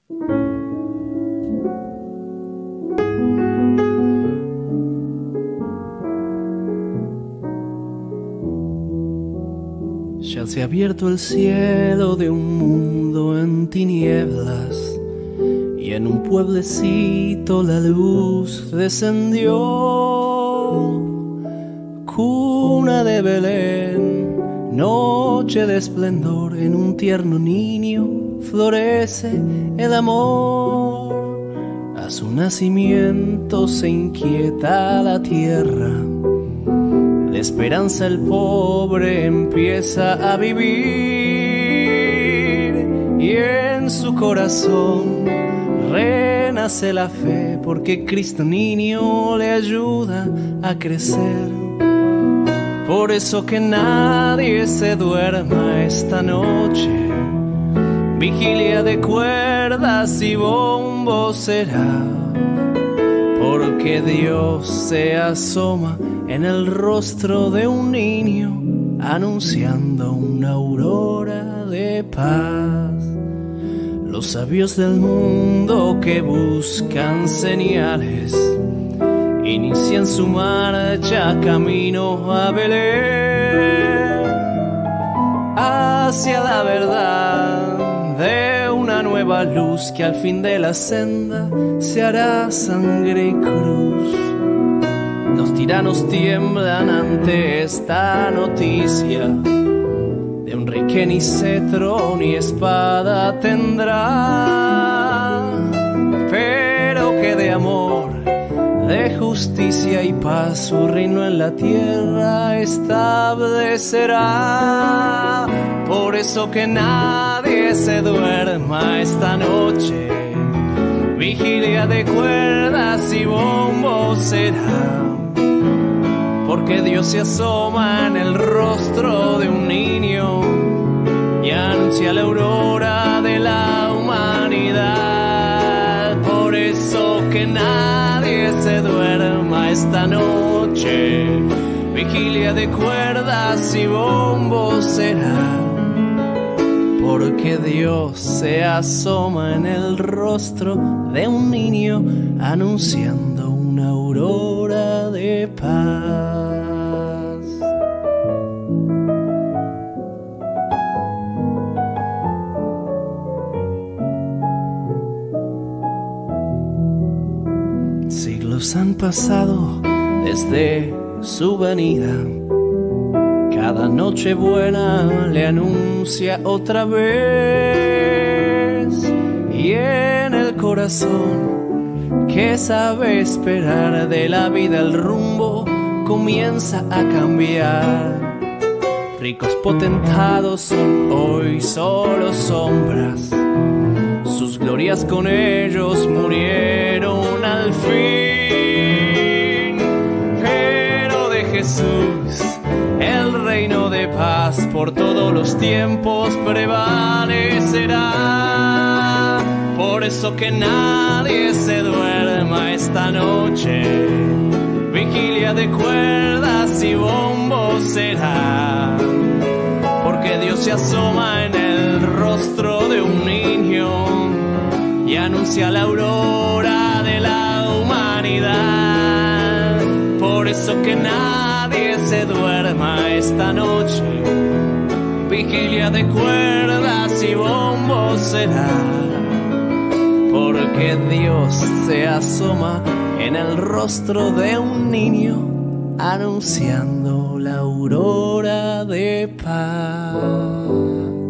Ya se ha abierto el cielo de un mundo en tinieblas, y en un pueblecito la luz descendió. Cuna de Belén, noche de esplendor, en un tierno niño florece el amor. A su nacimiento se inquieta la tierra, de esperanza el pobre empieza a vivir, y en su corazón renace la fe, porque Cristo niño le ayuda a crecer. Por eso que nadie se duerma esta noche, vigilia de cuerdas y bombos será, porque Dios se asoma en el rostro de un niño, anunciando una aurora de paz. Los sabios del mundo que buscan señales inician su marcha camino a Belén, hacia la verdad de una nueva luz que al fin de la senda se hará sangre y cruz. Los tiranos tiemblan ante esta noticia de un rey que ni cetro ni espada tendrá, pero que de amor, de justicia y paz su reino en la tierra establecerá. Por eso que nadie se duerma esta noche, vigilia de cuerdas y bombos será, porque Dios se asoma en el rostro de un niño y anuncia la aurora de la humanidad. Por eso que nadie se duerma esta noche, vigilia de cuerdas y bombos será, porque Dios se asoma en el rostro de un niño anunciando una aurora de paz. Siglos han pasado desde su venida, cada noche buena le anuncia otra vez, y en el corazón que sabe esperar de la vida el rumbo comienza a cambiar. Ricos potentados son hoy solo sombras, sus glorias con ellos murieron al fin, pero de Jesús el reino de paz por todos los tiempos prevalecerá. Por eso que nadie se duerma esta noche, vigilia de cuerdas y bombos será, porque Dios se asoma en el rostro de un niño y anuncia la aurora de la humanidad. Por eso que nadie se duerma esta noche, vigilia de cuerdas y bombos será, porque Dios se asoma en el rostro de un niño anunciando la aurora de paz.